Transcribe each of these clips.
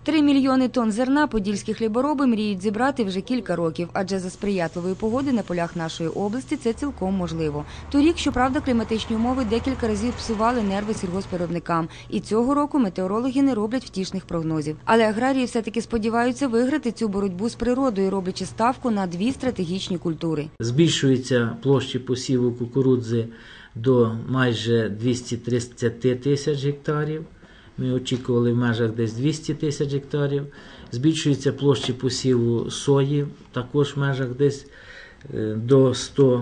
3 мільйони тонн зерна подільські хлібороби мріють зібрати вже кілька років, адже за сприятливої погоди на полях нашої області це цілком можливо. Торік, щоправда, кліматичні умови декілька разів псували нерви сільгоспвиробникам, і цього року метеорологи не роблять втішних прогнозів. Але аграрії все-таки сподіваються виграти цю боротьбу з природою, роблячи ставку на 2 стратегічні культури. Збільшуються площі посіву кукурудзи до майже 230 тисяч гектарів. Ми очікували в межах десь 200 тисяч гектарів. Збільшуються площі посіву сої, також в межах десь до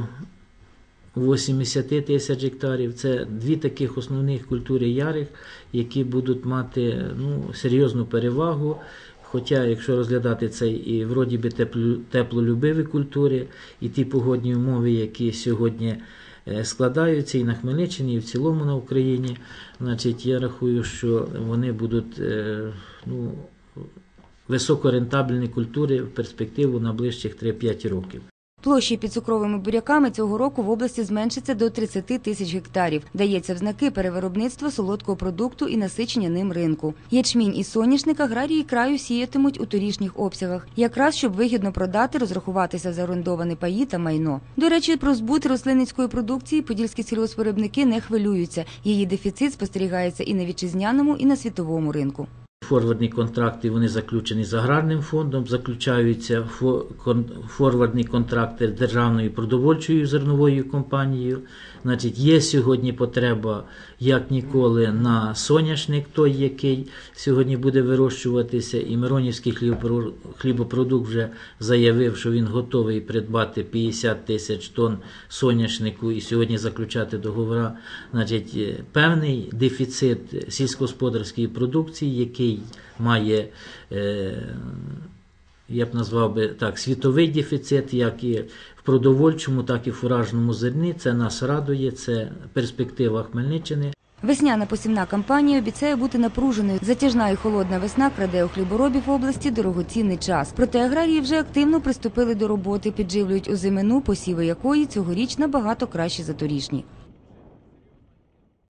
180 тисяч гектарів. Це 2 таких основних культури ярих, які будуть мати серйозну перевагу. Хоча, якщо розглядати це і вроді би теплолюбиві культури, і ті погодні умови, які сьогодні складаються і на Хмельниччині, і в цілому на Україні, значить, я рахую, що вони будуть високорентабельні культури в перспективу на ближчих 3-5 років. Площі під цукровими буряками цього року в області зменшиться до 30 тисяч гектарів. Дається в знаки перевиробництва солодкого продукту і насичення ним ринку. Ячмінь і соняшник аграрії краю сіятимуть у торішніх обсягах, якраз щоб вигідно продати, розрахуватися за орендовані паї та майно. До речі, про збут рослинницької продукції подільські сільгоспвиробники не хвилюються. Її дефіцит спостерігається і на вітчизняному, і на світовому ринку. Форвардні контракти, вони заключені з аграрним фондом, заключаються форвардні контракти з державною продовольчою зерновою компанією. Значить, є сьогодні потреба, як ніколи, на соняшник, той, який сьогодні буде вирощуватися, і Миронівський хлібопродукт вже заявив, що він готовий придбати 50 тисяч тонн соняшнику і сьогодні заключати договори. Значить, певний дефіцит сільськогосподарської продукції, який має, я б назвав би так, світовий дефіцит, як і в продовольчому, так і в фуражному зерні. Це нас радує, це перспектива Хмельниччини. Весняна посівна кампанія обіцяє бути напруженою. Затяжна і холодна весна краде у хліборобів області дорогоцінний час. Проте аграрії вже активно приступили до роботи, підживлюють озимину, посіви якої цьогоріч набагато краще за торішні.